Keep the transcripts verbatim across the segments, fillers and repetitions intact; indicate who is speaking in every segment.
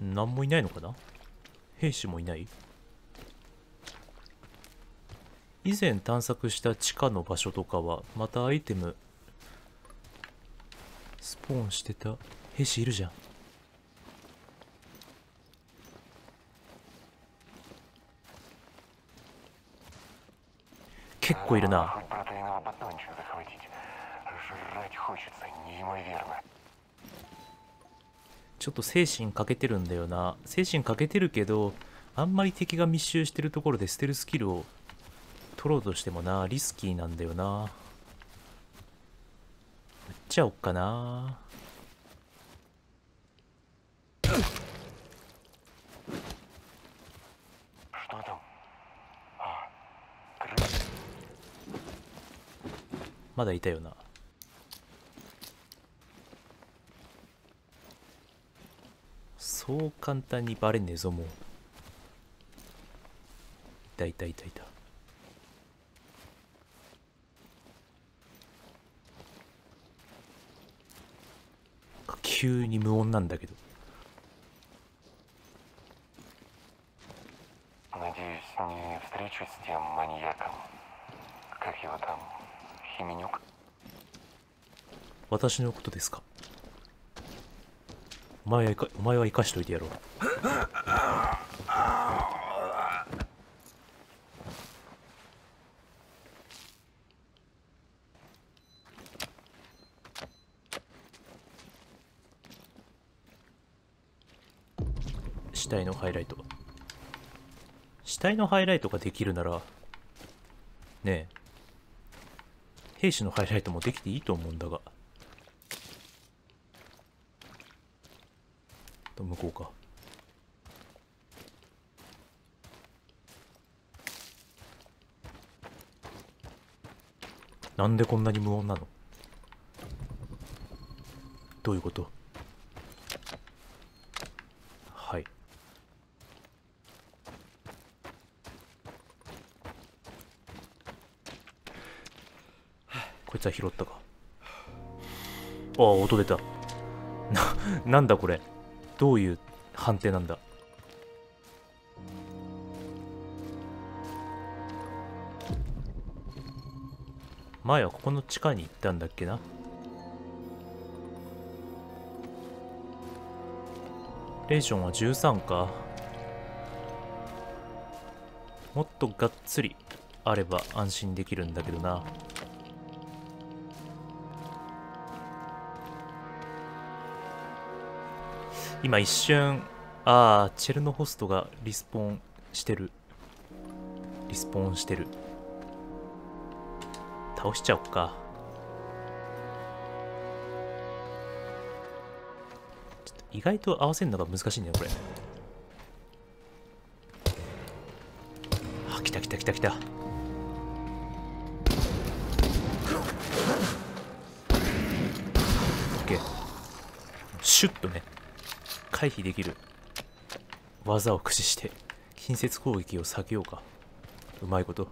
Speaker 1: 何もいないのかな。兵士もいない。以前探索した地下の場所とかはまたアイテムスポーンしてた。兵士いるじゃん。結構いるな。ちょっと精神欠けてるんだよな。精神欠けてるけど、あんまり敵が密集してるところでステルスキルを取ろうとしてもな、リスキーなんだよな。撃っちゃおっかな。まだいたよな。そう簡単にバレねえぞ。もういたいたいたいた。急に無音なんだけど。私のことですか。お前は生か、お前は生かしといてやろう。死体のハイライト。死体のハイライトができるならねえ、兵士のハイライトもできていいと思うんだが。と向こうか。なんでこんなに無音なの。どういうこと。はい。こいつは拾ったか。ああ、音出た。な、なんだこれ。どういう判定なんだ。前はここの地下に行ったんだっけな。レーションはじゅうさんか。もっとがっつりあれば安心できるんだけどな。今一瞬、ああ、チェルノホストがリスポーンしてる。リスポーンしてる。倒しちゃおっか。ちょっと意外と合わせるのが難しいんだよこれ。あ、来た来た来た来た。オッケー。シュッとね、回避できる技を駆使して近接攻撃を避けようか。うまいこと。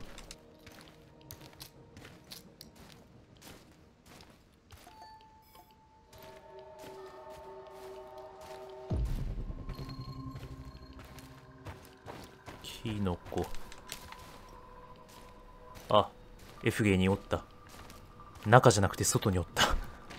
Speaker 1: キノコ。あ、F ゲーにおった。中じゃなくて外におった。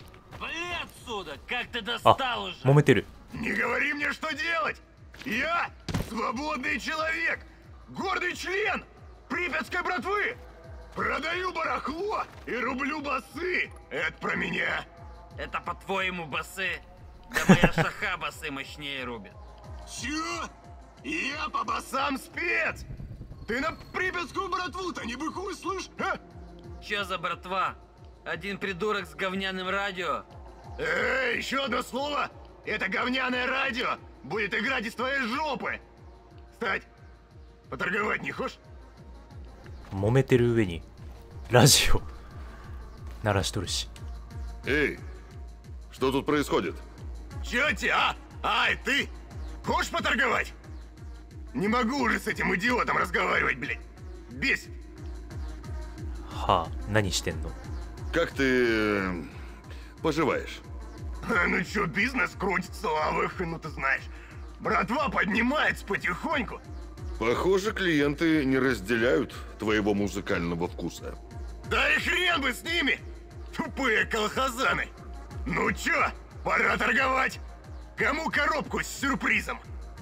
Speaker 1: あ、揉めてる。
Speaker 2: Не говори мне, что делать! Я свободный человек, гордый член Припятской братвы! Продаю барахло и рублю басы! Это про меня!
Speaker 3: Это по-твоему басы? Да моя шаха басы мощнее рубит.
Speaker 2: Чё? Я по басам спец! Ты на Припятскую братву-то не быкуй, слышь, а?
Speaker 3: Чё за братва? Один придурок с говняным радио?
Speaker 2: Эй, еще одно слово! Это говняное радио будет играть из твоей жопы! Кстати, поторговать не хочешь?
Speaker 1: 揉めてる上にラジオ鳴らしとるし。
Speaker 4: Эй, что тут происходит?
Speaker 2: Чё тебе, а? Ай, ты! Хочешь поторговать? Не могу уже с этим идиотом разговаривать, блядь. Бесит.
Speaker 1: はあ、何してんの。
Speaker 4: Как ты э, поживаешь?
Speaker 2: А, ну чё, бизнес крутится, а вы, ну ты знаешь. Братва поднимается потихоньку.
Speaker 4: Похоже, клиенты не разделяют твоего музыкального вкуса.
Speaker 2: Да и хрен бы с ними! Тупые колхозаны! Ну чё, пора торговать! Кому коробку с сюрпризом?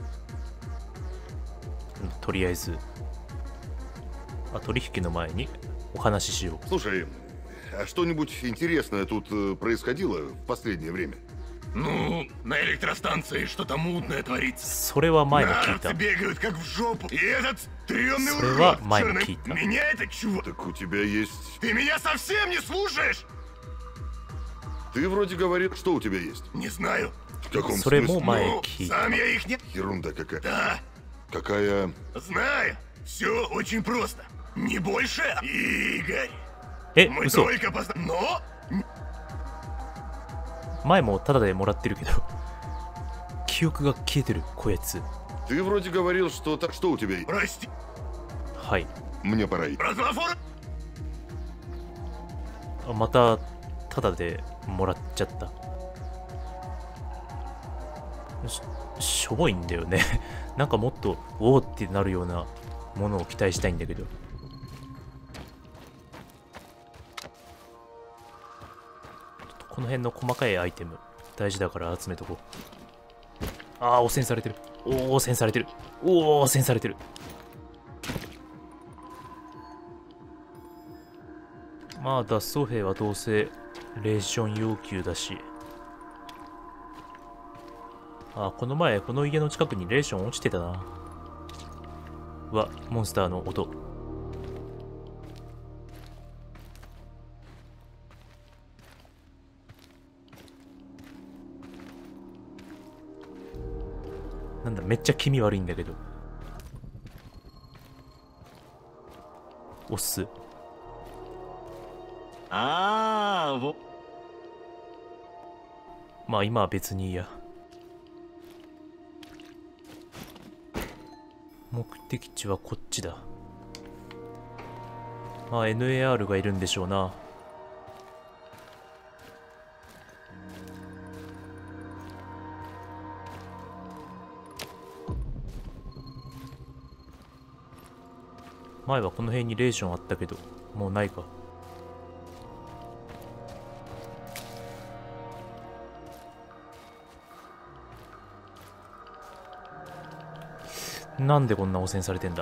Speaker 1: とりあえず、あ、取引の前にお話ししよう。
Speaker 4: Слушай, а что-нибудь интересное тут э, происходило в последнее время?
Speaker 2: Ну, на электростанции что-то мутное творится.
Speaker 1: それは前も聞い
Speaker 2: Нарцы
Speaker 1: た。
Speaker 2: бегают как в жопу. И этот стрёмный
Speaker 1: Срыва
Speaker 2: урод в
Speaker 1: майн
Speaker 2: чёрном-
Speaker 1: кита.
Speaker 2: Меня это чего?
Speaker 4: Так у тебя есть...
Speaker 2: Ты меня совсем не слушаешь?
Speaker 4: Ты вроде говорил, что у тебя есть.
Speaker 2: Не знаю.
Speaker 4: В каком
Speaker 1: それも
Speaker 4: смысле?
Speaker 1: 前
Speaker 2: Ну,
Speaker 1: 聞いた。
Speaker 2: сам я их не...
Speaker 4: Ерунда какая.
Speaker 2: Да,
Speaker 4: Какая...
Speaker 2: знаю. Все очень просто. Не больше, Игорь.
Speaker 1: え、
Speaker 2: Мы
Speaker 1: 嘘。
Speaker 2: только позна... Но...
Speaker 1: 前もタダでもらってるけど、記憶が消えてる、こやつ。
Speaker 4: Ты вроде говорил, что... Так, что у тебя есть?
Speaker 2: Прости.
Speaker 1: はい。
Speaker 4: Мне пора идти.
Speaker 2: Разлафор...
Speaker 1: あ、またタダでもらっちゃった。し、しょぼいんだよね。なんかもっと、おおってなるようなものを期待したいんだけど。この辺の細かいアイテム大事だから集めとこう。ああ、汚染されてる。おお、汚染されてる。おお、汚染されてる。まあ、脱走兵はどうせレーション要求だし。あ、この前この家の近くにレーション落ちてたな。うわ、モンスターの音。なんだ、めっちゃ気味悪いんだけど。おっす。
Speaker 2: ああ、
Speaker 1: まあ今は別にいいや。目的地はこっちだ。まあ エヌエーアール がいるんでしょうな。前はこの辺にレーションあったけど、もうないか。なんでこんな汚染されてんだ。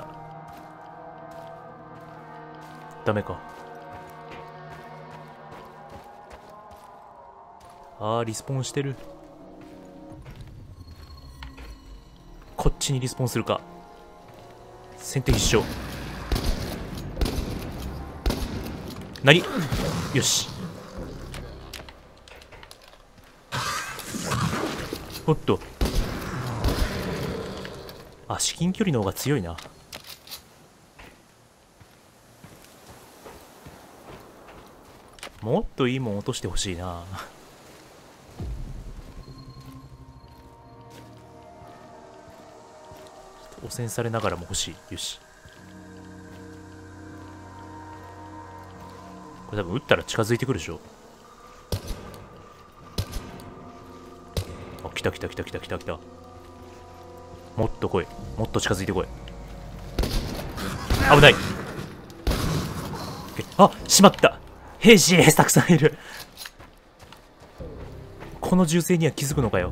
Speaker 1: ダメか。あー、リスポーンしてる。こっちにリスポーンするか。先手必勝。何？よし。おっと。あ、至近距離の方が強いな。もっといいもん落としてほしいな。汚染されながらも欲しい。よし。これ多分撃ったら近づいてくるでしょ。あ、来た来た来た来た来た来た。もっと来い。もっと近づいてこい。危ない。あ、しまった。兵士たくさんいる。この銃声には気づくのかよ。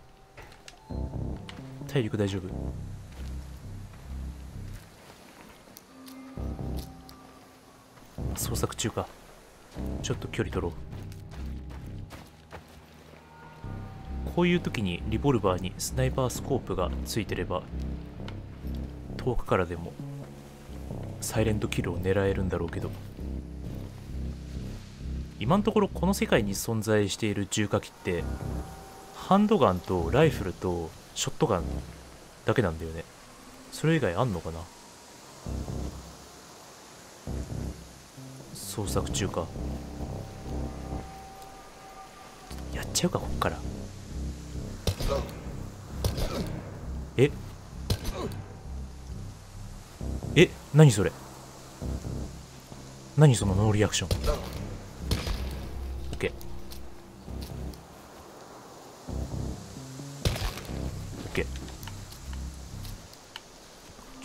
Speaker 1: 体力大丈夫？捜索中か。ちょっと距離取ろう。こういう時にリボルバーにスナイパースコープがついてれば遠くからでもサイレントキルを狙えるんだろうけど、今のところこの世界に存在している銃火器ってハンドガンとライフルとショットガンだけなんだよね。それ以外あんのかな。捜索中か。やっちゃうか、こっから。ええ、何それ。何そのノーリアクション。 OK。 OK。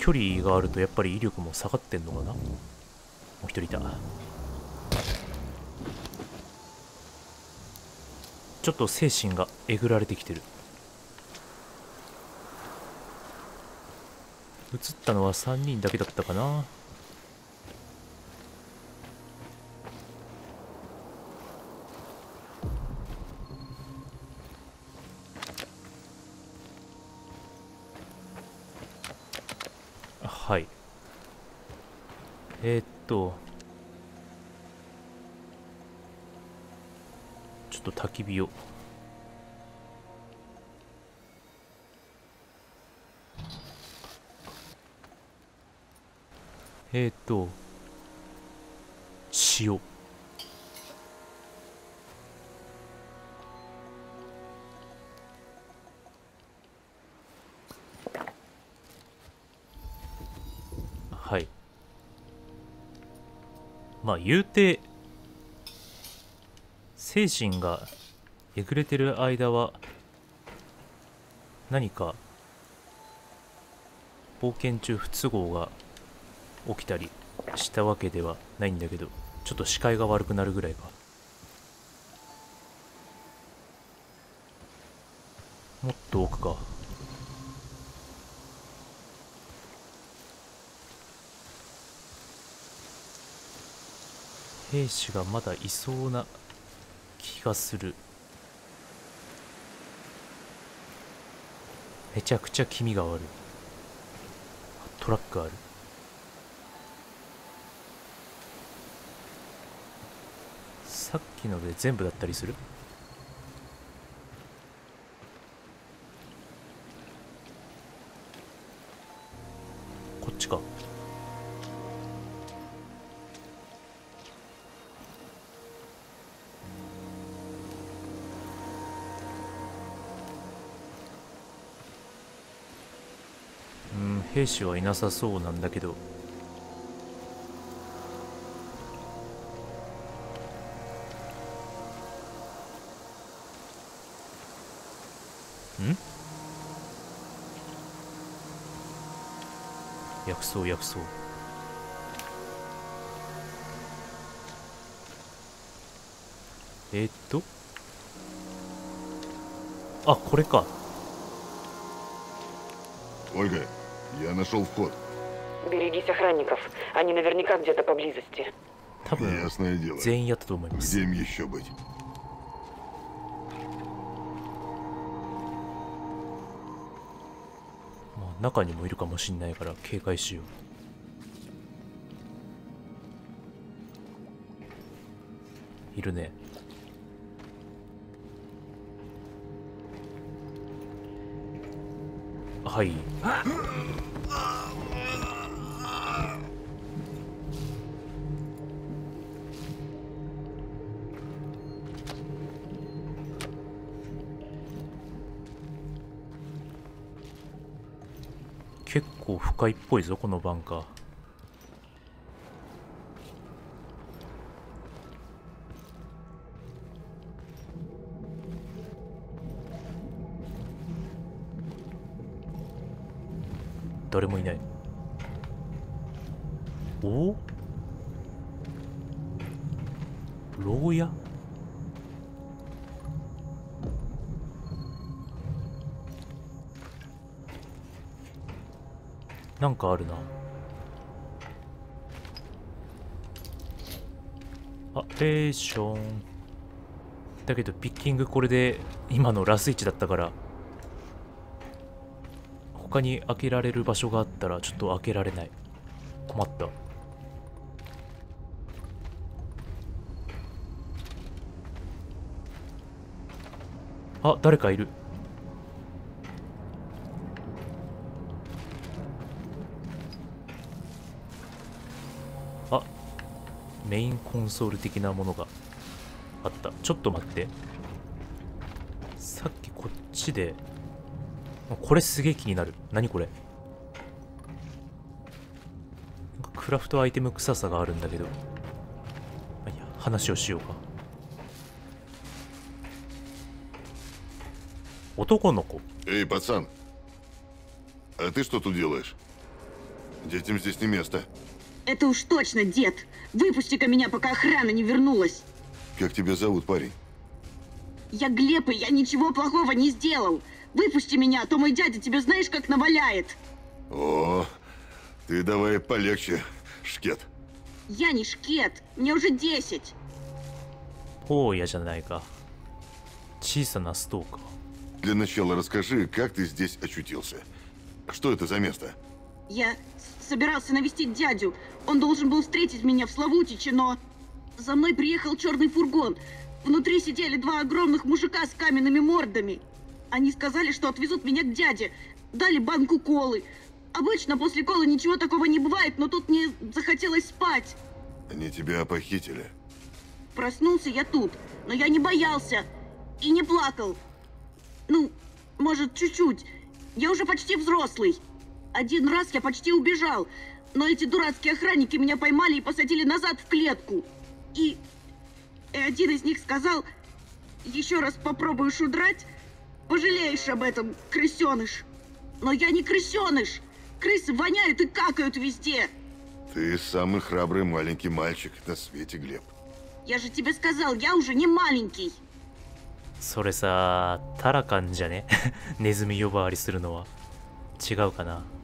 Speaker 1: 距離があるとやっぱり威力も下がってんのかな。もう一人いた。ちょっと精神がえぐられてきてる。映ったのはさんにんだけだったかな。はい。えー、っとちょっと焚き火を。えー、っと塩。はい。まあ言うて精神がえぐれてる間は何か冒険中不都合が起きたりしたわけではないんだけど、ちょっと視界が悪くなるぐらいか。もっと奥か。兵士がまだいそうな気がする。めちゃくちゃ気味が悪い。トラックある。さっきので全部だったりする？こっちか。うん、兵士はいなさそうなんだけど。ん？薬草薬草。えー、っとあ、これか。
Speaker 4: Ольга, я нашел вход.
Speaker 5: Берегись охранников. Они наверняка где-то поблизости.
Speaker 1: 多分
Speaker 4: Ясное дело.
Speaker 1: 全員やったと思います。
Speaker 4: Где им еще быть?
Speaker 1: まあ、中にもいるかもしんないから警戒しよう。いるね。はい。結構深いっぽいぞこのバンカー。誰もいない。おお、牢屋。なんかあるな。あ、レーションだけどピッキングこれで今のラスイチだったから、他に開けられる場所があったらちょっと開けられない。困った。あ、誰かいる。あ、メインコンソール的なものがあった。ちょっと待って、さっきこっちでこれすげえ気になる。何これ。なんかクラフトアイテム臭さがあるんだけど、まあ、いいや、話をしようか。男の子。
Speaker 4: Эй, пацан, а ты что тут делаешь? Детям здесь не место.
Speaker 6: Это уж точно, дед. Выпусти-ка меня, пока охрана не вернулась.
Speaker 4: Как тебя зовут, парень?
Speaker 6: Я Глеб, и я ничего плохого не сделал. Выпусти меня, а то мой дядя тебе знаешь, как наваляет.
Speaker 4: О, ты давай полегче, шкет.
Speaker 6: Я не шкет, мне уже десять.
Speaker 1: 荒野じゃないか。小さなストーカー。
Speaker 4: Для начала расскажи, как ты здесь очутился. Что это за место?
Speaker 6: Я с- собирался навестить дядю. Он должен был встретить меня в Славутиче, но... За мной приехал черный фургон. Внутри сидели два огромных мужика с каменными мордами. Они сказали, что отвезут меня к дяде. Дали банку колы. Обычно после колы ничего такого не бывает, но тут мне захотелось спать.
Speaker 4: Они тебя похитили.
Speaker 6: Проснулся я тут, но я не боялся и не плакал. Ну, может, чуть-чуть. Я уже почти взрослый. Один раз я почти убежал, но эти дурацкие охранники меня поймали и посадили назад в клетку. И, и один из них сказал: еще раз попробуешь удрать, пожалеешь об этом, крысеныш. Но я не крысеныш. Крысы воняют и какают везде.
Speaker 4: Ты самый храбрый маленький мальчик на свете, Глеб.
Speaker 6: Я же тебе сказал, я уже не маленький.
Speaker 1: それさ、タラカンじゃねネズミ呼ばわりするのは。違うかな。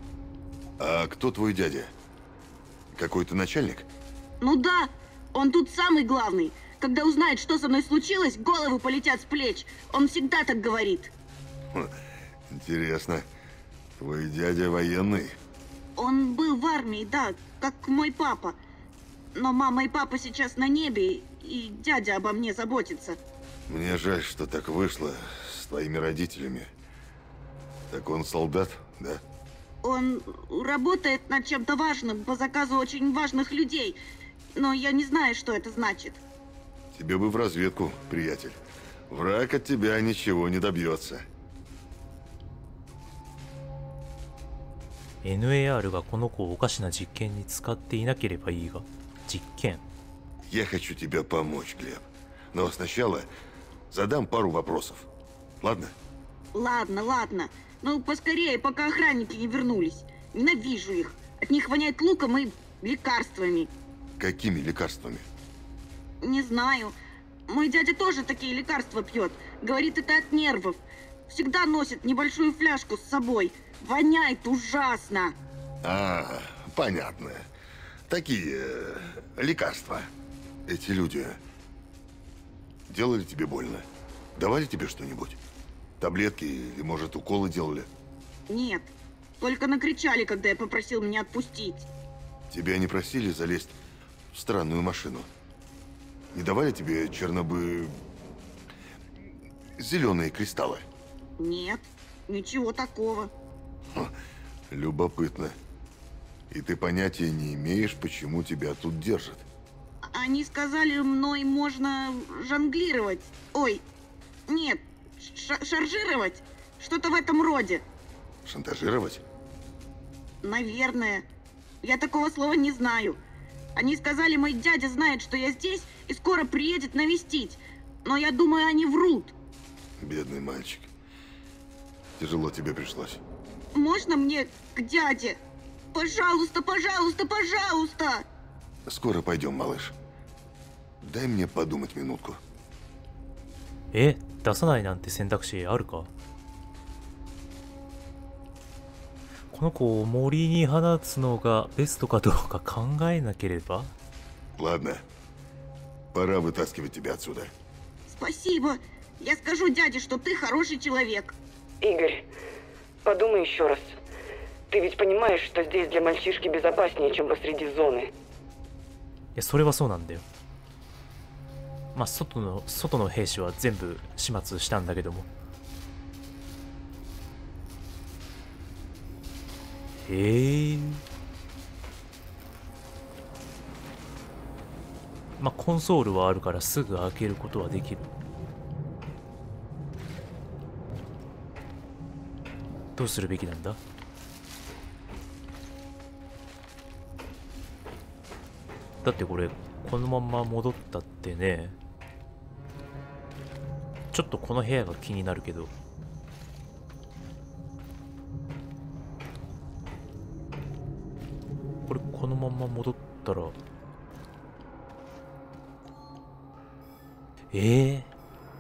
Speaker 4: А кто твой дядя? Какой-то начальник?
Speaker 6: Ну да, он тут самый главный. Когда узнает, что со мной случилось, головы полетят с плеч. Он всегда так говорит.
Speaker 4: Хм, интересно. Твой дядя военный?
Speaker 6: Он был в армии, да, как мой папа. Но мама и папа сейчас на небе, и дядя обо мне заботится.
Speaker 4: Мне жаль, что так вышло с твоими родителями. Так он солдат, да?
Speaker 6: Он работает над чем-то важным по заказу очень важных людей. Но я не знаю, что это значит.
Speaker 4: Тебе бы в разведку, приятель. Враг от тебя ничего не добьется.
Speaker 1: エヌエーアール がこの子をおかしな実験に使っていなければいいが。実験
Speaker 4: Я хочу тебе помочь, Глеб. Но сначала задам пару вопросов. Ладно?
Speaker 6: Ладно, ладно. Ну, поскорее, пока охранники не вернулись. Ненавижу их. От них воняет луком и лекарствами.
Speaker 4: Какими лекарствами?
Speaker 6: Не знаю. Мой дядя тоже такие лекарства пьет. Говорит, это от нервов. Всегда носит небольшую фляжку с собой. Воняет ужасно.
Speaker 4: А, понятно. Такие э, лекарства. Эти люди делали тебе больно? Давали тебе что-нибудь? Таблетки или, может, уколы делали?
Speaker 6: Нет. Только накричали, когда я попросил меня отпустить.
Speaker 4: Тебя не просили залезть в странную машину? Не давали тебе чернобы... зеленые кристаллы?
Speaker 6: Нет, ничего такого.
Speaker 4: Ха, любопытно. И ты понятия не имеешь, почему тебя тут держат?
Speaker 6: Они сказали, мной можно жонглировать. Ой, нет, ша- шаржировать. Что-то в этом роде.
Speaker 4: Шантажировать?
Speaker 6: Наверное. Я такого слова не знаю. Они сказали, мой дядя знает, что я здесь и скоро приедет навестить. Но я думаю, они врут.
Speaker 4: Бедный мальчик. Тяжело тебе пришлось.
Speaker 6: Можно мне к дяде? Пожалуйста, пожалуйста, пожалуйста!
Speaker 4: Скоро пойдем, малыш. Дай мне подумать минутку.
Speaker 1: え、出さないなんて選択肢あるか。この子を森に放つのがベストかどうか考えなければ。
Speaker 4: Ладно. Пора вытаскивать тебя отсюда.
Speaker 6: Спасибо. Я скажу дяде, что ты хороший человек.
Speaker 5: Игорь, подумай еще раз. Ты ведь понимаешь, что здесь для мальчишки безопаснее, чем посреди зоны.
Speaker 1: いや、それはそうなんだよ。まあ、外の、外の兵士は全部始末したんだけども。へえ。まあ、コンソールはあるからすぐ開けることはできる。どうするべきなんだ？だってこれこのまま戻ったってね、ちょっとこの部屋が気になるけど。 まま戻ったらええ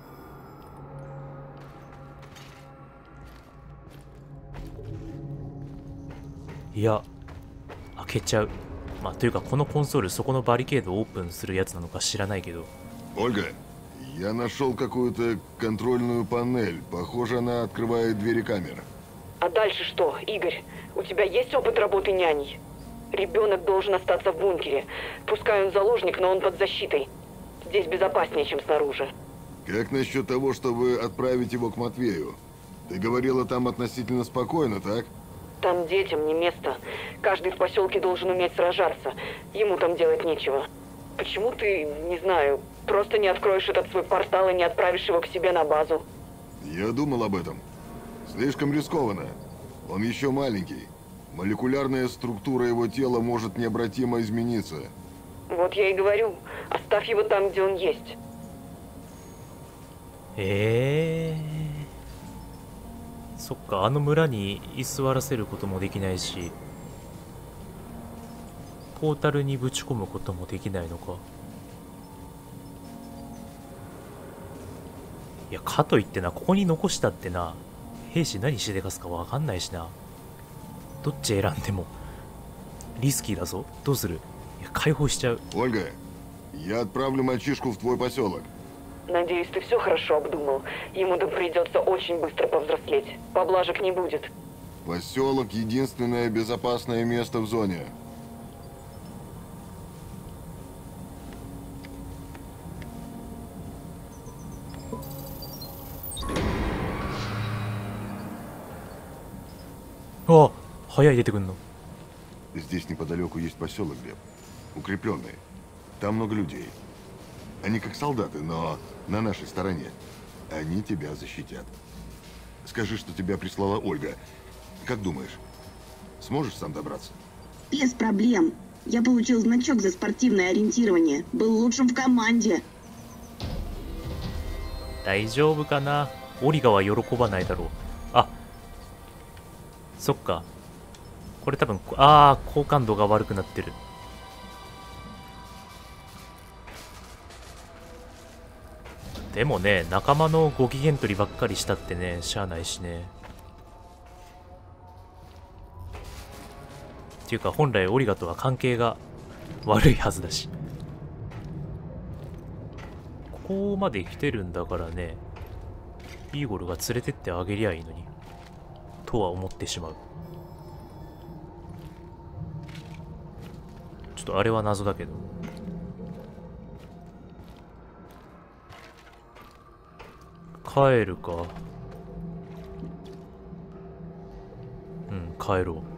Speaker 1: ー、いや開けちゃう。まあというかこのコンソールそこのバリケードをオープンするやつなのか知らないけど。
Speaker 4: Ольга, я нашел какую-то контрольную панель. Похоже, она открывает двери камер.
Speaker 5: А дальше что, Игорь? У тебя есть опыт работы няней? Ребенок должен остаться в бункере. Пускай он заложник, но он под защитой. Здесь безопаснее, чем снаружи.
Speaker 4: Как насчет того, чтобы отправить его к Матвею? Ты говорила, там относительно спокойно, так?
Speaker 5: Там детям не место. Каждый в поселке должен уметь сражаться. Ему там делать нечего. Почему ты, не знаю, просто не откроешь этот свой портал и не отправишь его к себе на базу?
Speaker 4: Я думал об этом. Слишком рискованно. Он еще маленький. Молекулярная структура его тела может необратимо измениться.
Speaker 5: Вот я и говорю. Оставь его там, где он есть.
Speaker 1: ええー、そっか、あの村に居座らせることもできないし、ポータルにぶち込むこともできないのか。いや、かといってな、ここに残したってな、兵士何しでかすかわかんないしな。どっち選んでもリスキーだぞ。どうする？いや、解放しちゃう。
Speaker 4: Ольга, я отправлю мальчишку в твой поселок.
Speaker 5: Надеюсь, ты все хорошо обдумал. Ему да придется очень быстро повзрослеть. Поблажек не будет.
Speaker 4: Поселок — единственное безопасное место в зоне.
Speaker 1: А, 早い出てくんの。
Speaker 4: Здесь неподалеку есть поселок, Глеб. Укрепленный. Там много людей. Они как солдаты, но на нашей стороне. Они тебя защитят. Скажи, что тебя прислала Ольга. Как думаешь, сможешь сам добраться?
Speaker 6: Без проблем. Я получил значок за спортивное ориентирование. Был лучшим в команде.
Speaker 1: 大丈夫かな。オリガは喜ばないだろう。あ、そっか。これ多分、ああ、好感度が悪くなってる。でもね、仲間のご機嫌取りばっかりしたってね、しゃあないしね。っていうか、本来オリガとは関係が悪いはずだし。ここまで来てるんだからね、イーゴルが連れてってあげりゃいいのに、とは思ってしまう。ちょっとあれは謎だけど。帰るか。うん、帰ろう。